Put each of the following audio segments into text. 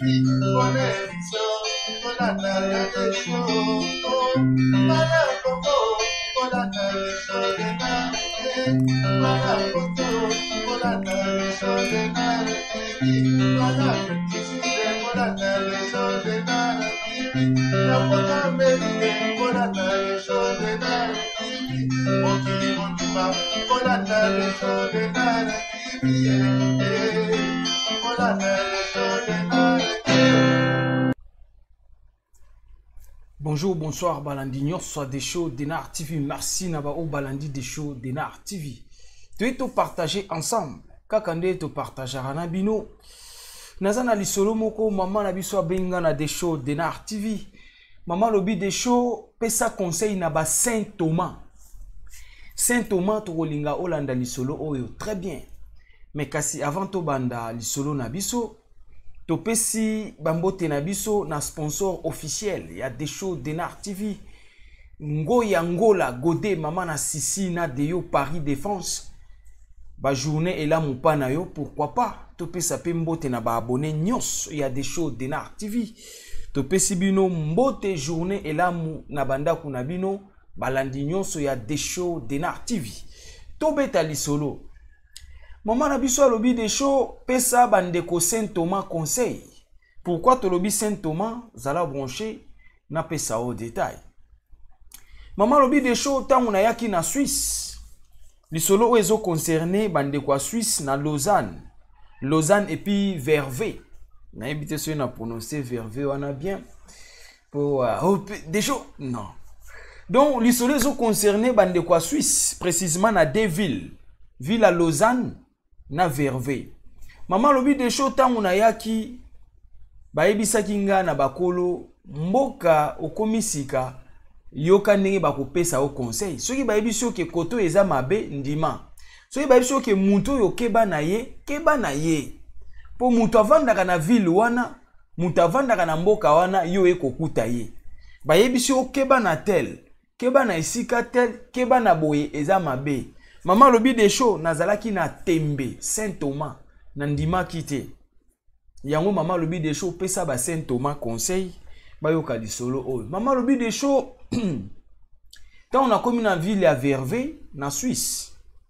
Bonjour, bonsoir, Balandignon, soit des shows d'Enar TV. Merci Nabao Balandi des shows d'Enar TV. Tu es tout partagé ensemble. Kakande te partagera Nabino. Nazana lisolo moko maman nabiso benga na des shows d'Enar TV. Maman lobi des shows pesa conseil na ba Saint Thomas. Saint Thomas to rolinga Olanda lisolo oyo très bien. Mais kasi avant to banda lisolo nabiso topesi bambote na biso na sponsor officiel. Il y a des shows d'Enar TV. Ngoya Ngola Godé Maman na Sisi na Deyo Paris Défense. Ba journée et là mon pana yo pourquoi pas. Topesa pe mbote na ba abonné nyos. Il y a des shows d'Enar TV. Topesi bino mbote journée et là na banda kuna bino balandi nyos. Il y a des shows d'Enar TV. Tobeta li solo. Maman na biso lobi des shows pesa bandeko Saint Thomas conseil. Pourquoi to lobi Saint Thomas zala branché na pesa au détail. Maman lobi des shows tangu na yaki na Suisse. Li solo oezo concerné bandeko Suisse na Lausanne. Lausanne et puis Vervé. Na ebité so na prononcer Vervé wana bien. Pour des shows non. Donc li solo oezo concerné bandeko Suisse précisément na deux villes. Ville à Lausanne na Vervé. Maman lobi des shows tangu na yaki bayebisaki nga na bakolo mboka okomisika yoka ndenge bakopesa o conseil. Soki bayebiso ke koto eza mabe ndima. Soki bayebiso ke muto yo keba na ye. Po muto avandaka na ville wana, muto avandaka na mboka wana yo ekokuta ye. Bayebiso keba na tel, keba na esika tel, keba na boye eza mabe. Maman lobi des shows nazalaki na Tembe Saint Thomas na ndima kite. Yango maman lobi des shows pesa ba Saint Thomas conseil bayoka lisolo oyo. Maman lobi des shows tant on a commis na ville à Vervé na Suisse.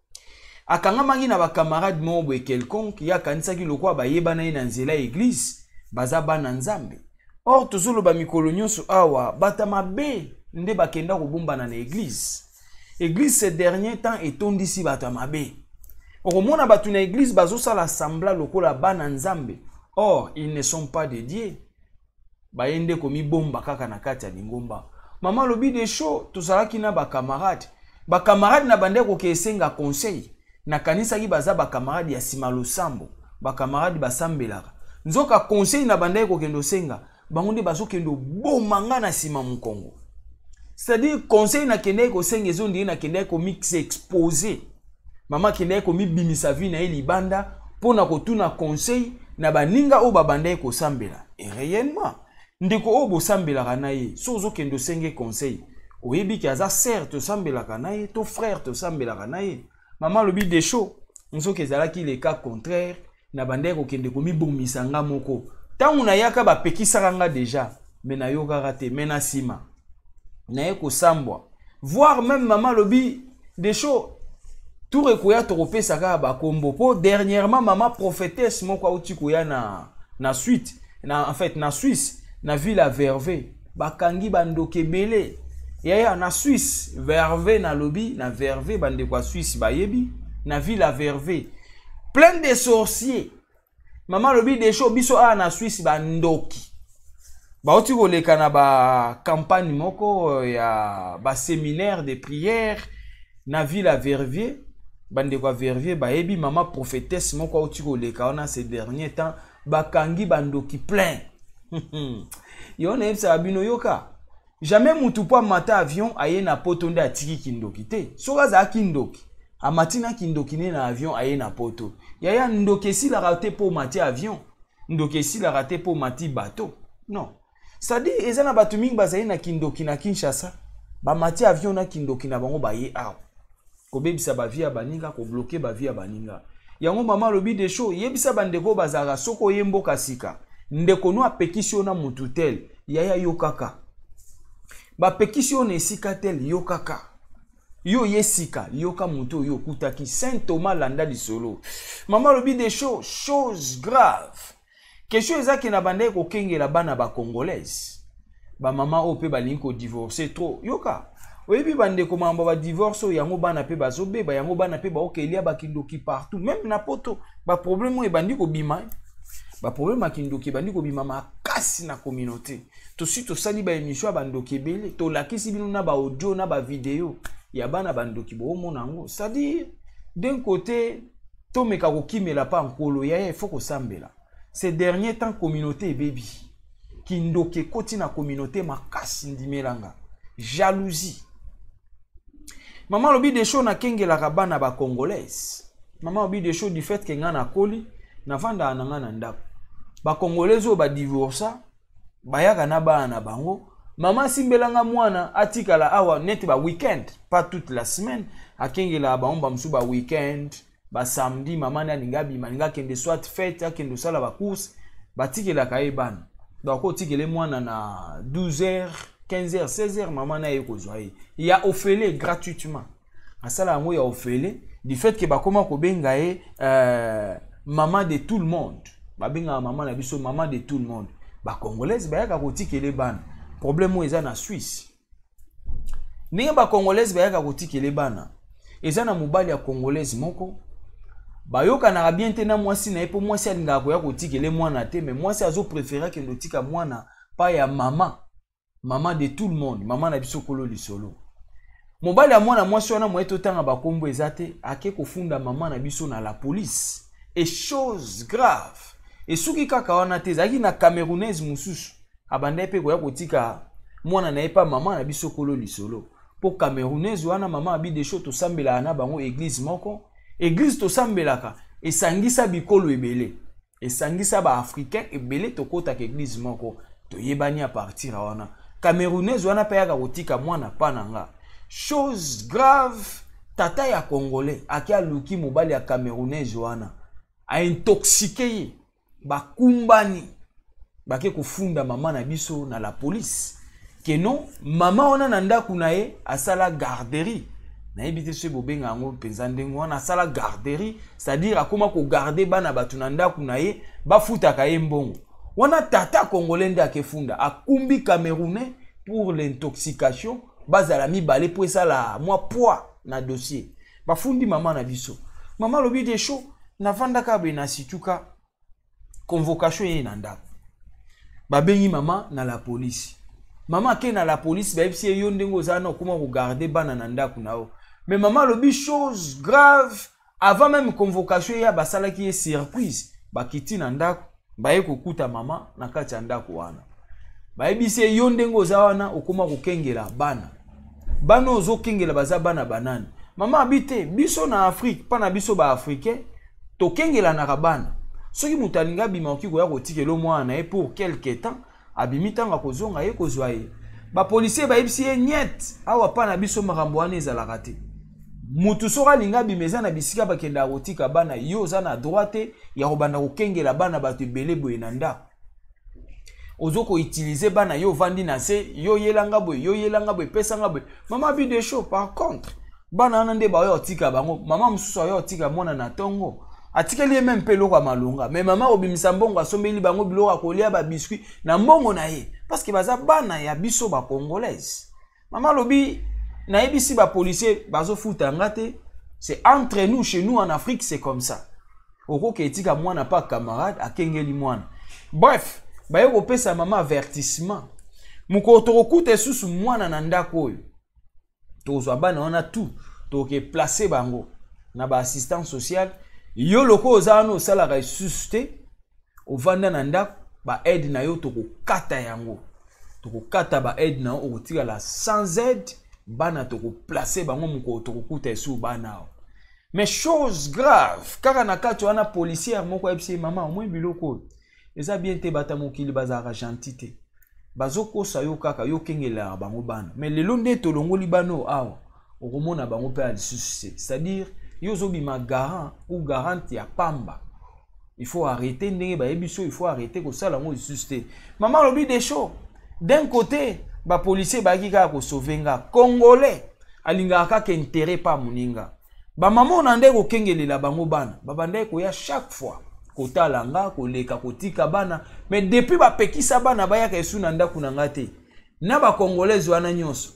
Akanga mangi na ba camarade mo boye quelconque ya kanisaki lokwa ba yeba na ina nzela église baza bana nzambe. Or tozolo ba mikolo nyonso awa bata mabe nde bakenda kobomba na église. Église ces derniers temps est tondisi bata mabe. Okomona batu na église bazo sala sambla lokola bana nzambe. Or ils ne sont pas dédiés. Bayende komi bomba kaka na kati ya lingomba. Maman lobi des shows tozalaki na ba camarade. Ba camarade na bande ko kesenga conseil. Na kanisa ki baza ba camarade ya simalo sambo. Ba camarade basambelaka. Nzoka conseil na bande ko kendo senga. Bangonde bazo kendo bomanga na sima mukongo. C'est-à-dire conseil na kende ko senga ezondi na kende ko mix exposé. Maman kende ko mi bimisa vi na libanda pona ko tuna conseil na baninga o babanda ko sambela. Et réellement ndeko o bo sambela kana ye sozo kendo senge conseil. Oyebi ki aza sœur te sambela kana ye, to frère te sambela kana ye. Maman lobi des shows nzo kezala ki le cas contraire na banda ko kende ko mi bomisa nga moko. Tangu na yaka ba pekisaka nga déjà mais na yoka raté mena sima. Na ko sambwa. Voir même maman lobi des shows tout rekoya torope saka ba kombo po dernièrement maman prophétesse moko auti koya na suite na en fait na Suisse na ville à Vervé bakangi bandoke belé yaya na Suisse Vervé na lobi na Vervé bande kwa Suisse bayebi na ville à Vervé plein de sorciers. Maman lobi des shows biso a na Suisse bandoki ba oti koleka na ba campagne moko ya ba séminaire de prière na ville à Verviers bande kwa Verviers bayebi maman prophétesse moko oti koleka na ces derniers temps bakangi bandoki plein. Yona ebisa bino yoka jamais mutu po mata avion aye na poto nde atiki kindoki te soka za kindoki amatina kindoki ne na avion aye na poto yaya ndoki si la raté po mati avion ndoki si la raté po mati bateau non. C'est-à-dire ezana batu mingi bazaye na kindoki na Kinshasa ba mati avion na kindoki na bango baye aw ko bebisa ba via baninga ko bloquer ba via baninga yango maman lobi des shows yebisa bandeko bazara soko yemboka sika ndeko no apekisi na mutu tel yaya yo kaka bapekisi na esika tel yo kaka yo yesika yoka mutu yo kutaki Saint Thomas landa lisolo mama lobi des choses graves question ezaki na bande ko kengela bana ba congolaise ba mama ope balingi ko divorcer trop yoka oyebi bande ko mamba ba divorce yango bana pe bazobe ba yango bana pe ba okelia ba kindoki partout même na poto ba problème e bandi ko bima ba problème kindoki bandi ko bima makasi na communauté to si to sali ba émission ba ndoki belé to lakisi bino na ba audio na ba vidéo ya bana bandoki bo monango c'est-à-dire d'un côté to meka ko kimela pa nkolo ya il faut ko sambela ces derniers temps communauté baby kindoke koti na communauté makasi ndimelanga jalousie maman lobi des choses na kengela ka bana ba congolaise maman lobi des choses du fait que ngana koli na vanda na ngana ndako ba congolaise o ba divorça bayaka na bana bango maman simbelanga mwana atikala awa net ba weekend pas toute la semaine akengela ba omba msu ba weekend ba samedi maman na lingabi maninga kende soit fête akende sala ba course batikela ka ebana donc otikele mwana na 12h 15h 16h maman na yeko zoye ya ofele gratuitement asala ngo ya ofele du fait que ba koma ko benga maman de tout le monde ba benga maman na biso maman de tout le monde ba congolaise ba yaka ko tikele bana problème eza na Suisse ninga ba congolaise ba yaka ko tikele bana eza na mobali ya congolaise moko bayoka na bien te na mwasi na epo mwasi alinga ko ya ko tikele mwana te mais mwasi azo préférer que ndotika mwana pa ya maman de tout le monde maman na biso kolo lisolo mobali ya mwana mwasi wana mweto tanga bakombo ezate ake kofunda maman na biso na la police et chose grave et suki kaka wana te zaki na camerounaise mususu abanda pe ko ya kotika mwana na epa maman na biso kolo lisolo po camerounaise wana maman abi des choses to sambela na bango église moko église to sambelaka esangisa bikolo ebele esangisa ba africain ebele to kota ke église moko to yebani a partir wana camerounaise wana pe ya kotika mwana pananga chose grave tata ya congolais akia luki mobali ya camerounaise wana a intoxiqué bakumbani bake kufunda mama na biso na la police que non mama ona na ndaku na ye asala garderie na ebite se bobenga ngo penza ndengo wana asala garderie c'est-à-dire akoma ko garder bana batu na ndaku na ye bafuta ka ye mbongo wana tata congolais nda akefunda akumbi camerounais pour l'intoxication bazala mibale po esala mwa poids na dossier bafundi mama na biso mama lobi des choses na vanda ka be na situka convocation ye na ndaku babengi mama na la police mama ke na la police ba epsi yo ndengo zana okuma ko garder bana na ndaku nao mais mama lobi chose grave avant même convocation ya basala ki surprise bakiti na ndaku baye kokuta mama na kati ya ndaku wana ba ebisi yo ndengo zawana okuma ko kengela bana ozo kengela baza bana banani mama abite biso na Afrique pa na biso ba africain to kengela na kabana soki mutalinga bima okiko ya kotikelo mwana e pour quelque temps abimitanga kozonga ye kozwa ye ba policier ba ibisi nyet awa pa na biso makambo wana ezalaka te mutu soka linga bimeza na bisika bakenda kotika bana yo za na droite ya kobanda kokengela bana bato ebele boye na ndako ozoko utiliser bana yo vandi na se yo yelanga boye pesanga boye mama bi de show par contre bana wana nde ba yo tika bango mama mususu yo tika mwana na tongo atikeli même peloko malunga mais mama obimisa mbongo asombeli bango biloko kolia ba biscuit na mbongo na ye parce que baza bana ya biso ba congolaise mama lobi na ebisi ba policier bazo futa ngate c'est entre nous chez nous en Afrique c'est comme ça oko ke tika mwana pa camarade akengeli mwana bref baye ko pesa mama avertissement muko tokute susu mwana na ndako oyo tozwa bana wana tout toke placer bango na ba assistance sociale yo loko ozano sala ga susté ovanda na ndako ba aide na yo tokokata yango tokokata ba aide na okotika la sans aide bana tokoplacer bango muko tokokuta esu bana mais chose grave kaka na kati wana policière moko ebisi mama omwe biloko eza bien te bata mokili bazaka gentité bazokosa yo kaka yo kengela bango bana mais lelo nde tolongoli bano awa okomona bango pe à susté c'est-à-dire yo zobima garant ou garante ya pamba Il faut arrêter ndenge ba yebiso, il faut arrêter ko sala ngo juste. Maman lobi des choses. D'un côté, ba policier ba ki ka ko sauvenga congolais alinga ka ke intérêt pa muninga. Ba maman onande ko kengelela bango bana. Ba bande ko ya chaque fois. Kotala nga ko leka kotika bana, mais depuis ba pekisa bana ba ya ka esu nanda kunanga te. Na ba congolais wana nyonso.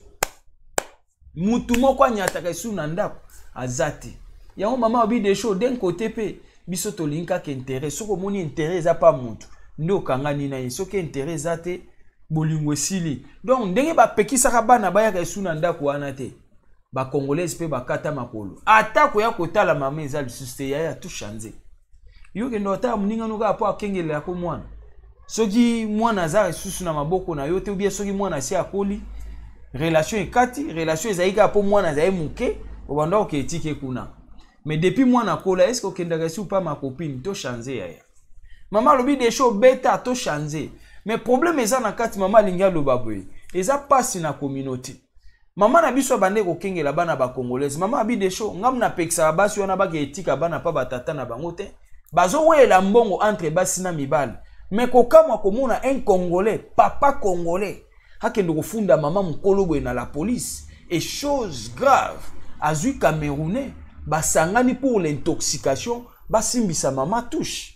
Mutu moko anyata ka esu nanda azati. Yango maman obi des choses d'un côté pe biso to linka ke intérêt soko moni intérêt za pa mutu ndo kanga ni na yeso ke intérêt za te bolingo sili donc ndenge ba pekisa ka bana ba ya ka esu nanda ko wana te ba congolais pe ba kata makolo atako ya kotala mama eza lisuste ya tout changer yo ke ndo ta muninga no ka po akengele ya ko mwana soki mwana za resusu na maboko na yo te ubie soki mwana si akoli relation ekati relation ezaika po mwana za emuke obanda ko etike kuna. Mais depuis moi na kola, est-ce que kendaka si ou pas ma copine to changer ya. Maman lobi des choses bêta to changer. Mais problème eza na kati maman linga lo baboy. Eza passe na communauté. Maman na biso bande ko kengela bana ba congolaise. Maman abi des choses ngam na peksa basi wana ba ke etika bana pa batata na bango te. Bazo wela mbongo entre basi na mibale. Mais ko kamwa komona un congolais, papa congolais. Hakendo ko funda maman mukolo bwe na la police. Et chose grave, azui camerounais. Basangani pour l'intoxication, basimbisa maman touche.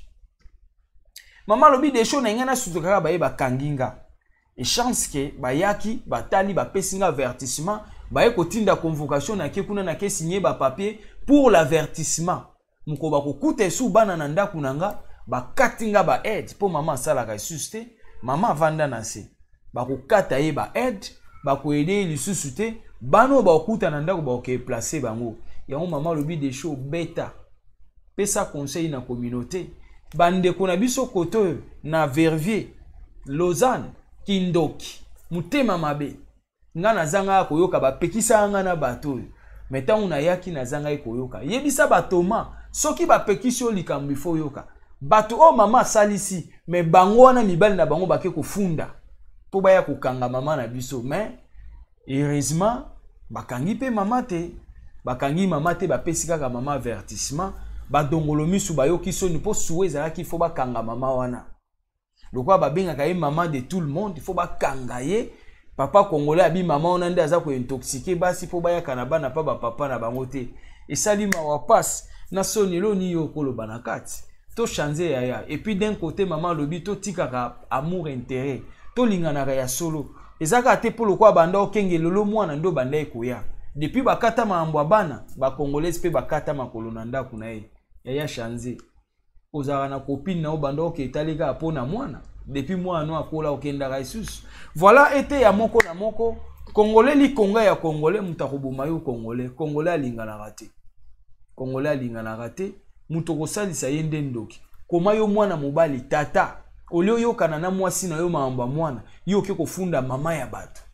Maman lobi des choses n'engana sutokaka baye bakanginga. Et chance que bayaki batali bapesinga avertissement, baye kotinda convocation na ke kuna na ke signer ba papier pour l'avertissement. Muko bakokuta esu bana na ndaku nanga, bakatinga ba aide pour maman salaka suste, maman vanda na se. Bakokata ye ba aide, bako aider lisusu te, bano bakokuta na ndaku bakoke placer bango. Yango maman lobi des choses bêta. Pesa conseil na communauté. Bande kona biso koto na Verviers, Lausanne, Kindoki, mutema mabe. Nga na zanga koyoka ba pekisa nga na bato. Meta una yaki na zanga koyoka. Yebisa batoma, soki ba pekisio likambi fo yoka. Bato o mama salisi, mais bango wana mibali na bango bake kofunda. Po baya kokanga mama na biso, mais heureusement bakangi pe mama te. Bakangi mama te bapesi kaka mama avertissement badongolo misu bayoki soni po suwe ezalaki fo bakanga mama wana lokwa babengaka ye mama de tout le monde fo bakanga ye papa congolais abi mama wana nde aza ko intoxiquer basi fo bayaka na bana pa papa na bango te esali mawa passe na soni loni yo koloba na kati to changer ya et puis d'un côté maman lobi to tikaka amour intérêt to lingana ya solo ezaka te po lokwa banda okengelo lo mwana ndo banda ekoya. Depuis bakata maambwa bana, ba congolais pe bakata makolo na ndaku na ye. Ya chanze. Ozara na copine na obanda oke etalika pona mwana. Depuis moi no akola okenda raisusu. Voilà été ya moko na moko. Congolais li konga ya congolais mutakoboma yo congolais. Congolais alinga na raté. Congolais alinga na raté. Mutoko salisa yende ndoki. Koma yo mwana mobali tata. Olio yo kanana mwasi na yo maambwa mwana. Yo ke kofunda mama ya bato.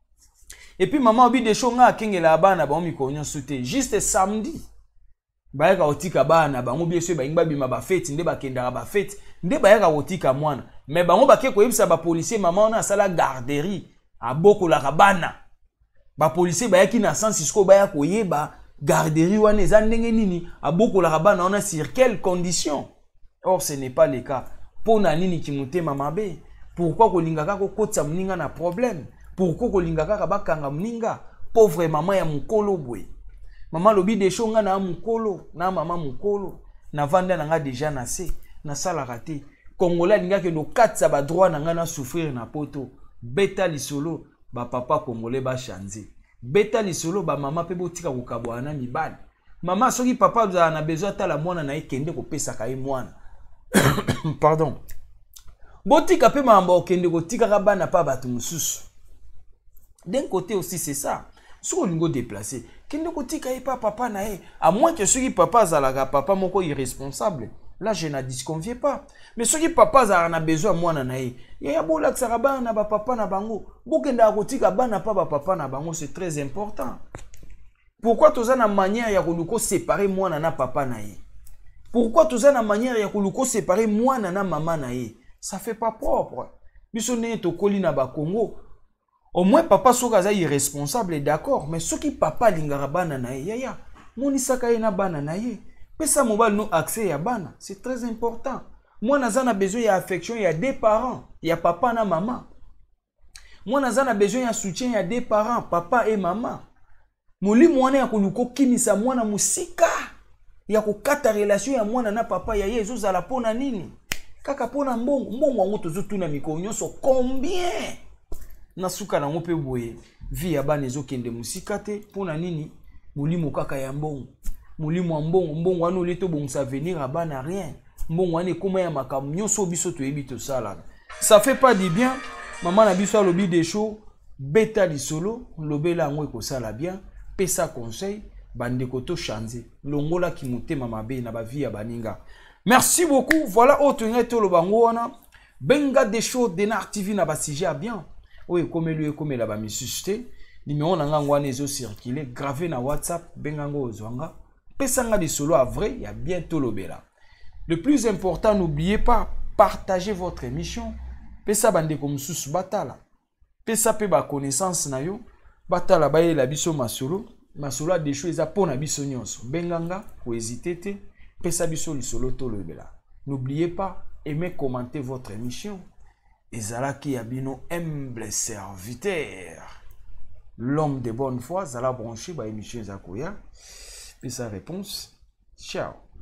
Et puis maman obi de shonga kengela bana ba mikonyo sute juste samedi bayaka otika bana bango bieso ba ingba bima ba fete nde bakendaka ba fete nde bayaka otika mwana mais bango bake ko yebisa ba policier maman na sala garderie aboko la bana ba policier bayaki na Francisco bayaka oyeba garderie wana eza ndenge nini aboko la bana on a sur quelles conditions. Or ce n'est pas le cas. Pona nini kimutema mabe pourquoi ko lingaka ko kotsa mninga na problème. Pourquoi kolinga kaka bakanga mninga pauvre maman ya mukolo bwe. Maman lobi de shonga na mukolo na mama mukolo na vanda na nga déjà na se na sala raté. Congolais linga ke no katsa ba droit na nga na souffrir na poto. Beta lisolo ba papa congolais ba chanze. Beta lisolo ba mama pe botika kokabwana mibali. Mama soki papa za na besoin tala mwana na ekende ko pesa ka mwana. Pardon. Botika pe mamba okende ko tika ka bana pa batu mususu. D'un côté aussi c'est ça. Si on go déplacer, kende ko tika e pa papa na e, à moins que celui papa zalaga papa moko irresponsable. Là je ne disconviens pas. Mais celui papa za na besoin mwana na e. Ya bola tsara bana ba papa na bango. Bokenda ko tika bana pa ba papa na bango, c'est très important. Pourquoi toza na manière ya koluko séparer mwana na papa na e? Pourquoi toza na manière ya koluko séparer mwana na maman na e? Ça fait pas propre. Biso ne to koli na ba Congo. Au moins papa soka za irresponsable d'accord, mais soki papa lingara bana na ye yaya, moni saka ye na bana na ye. Pesa mobile no accès ya bana, c'est très important. Moi naza na besoin ya affection ya deux parents, ya papa na maman. Moi naza na besoin ya soutien ya deux parents, papa et maman. Molimo wana ya koluko kimisa mwana musika. Ya kokata relation ya mwana na papa ya yezo zala pona nini? Kaka pona mbongo, mbongo wango tozotuna mikolo nyonso combien? Na suka na ngope boye, vie ya bana ezokende musika te, pona nini? Molimo kaka ya mbongo. Molimo mbongo, mbongo wana oleto bongisa venir à bana rien. Mbongo wana ekoma ya makambo nyonso biso toyebi tosala. Ça fait pas du bien. Maman na biso alobi des shows, beta li solo, lobela ngo ekosala bien, pesa conseil, bandeko to changer. Longola ki motema mabe na ba vie ya baninga. Merci beaucoup. Voilà autre ngeto lo bango wana. Benga des shows Denar TV na ba sujet bien. Oui, comme lui comme la ba misuste. Numéro na ngwa wana ezo circuler, gravé na WhatsApp, benga ngo ozwanga. Pesa nga li solo à vrai, ya bientôt lobela. Le plus important, n'oubliez pas, partagez votre émission. Pesa bandeko mususu batala. Pesa pe ba connaissance na yo. Batala baye la biso masolo. Masolo a des choses à pona biso nyonso. Benganga, ko hésiter te. Pesa biso lisolo to lobela. N'oubliez pas, aimez, commentez votre émission. Ezalaki yabino humble serviteur. L'homme de bonne foi, zala branché ba émission zakoya. Pesa réponse. Ciao.